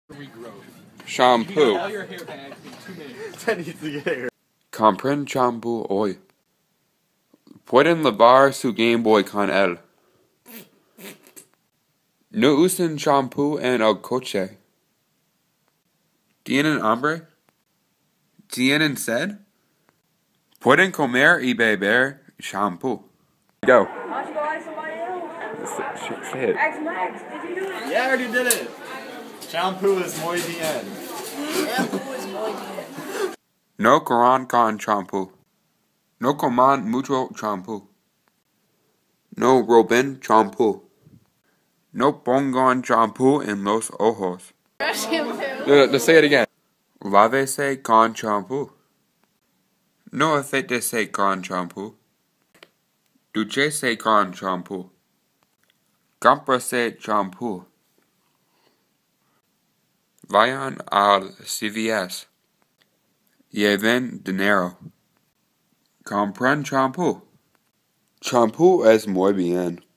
Shampoo. All your hair back in 2 minutes. That needs to get hair. Compren shampoo hoy. Pueden lavar su Game Boy con él. No usen shampoo en el coche. ¿Tienen hambre? ¿Tienen sed? Pueden comer y beber shampoo. Go. Why don't you go ask somebody else? Say it. Ask Max, did you do it? Yeah, I already did it. Shampoo is muy bien. Shampoo is muy bien. No corran con shampoo. No coman mucho shampoo. No roben shampoo. No pongan shampoo en los ojos. Shampoo. Let's say it again. Lávese con shampoo. No afeítese con shampoo. Dúchese con shampoo. Cómprase shampoo. Vayan al CVS. Lleven dinero. Compren shampoo. Shampoo es muy bien.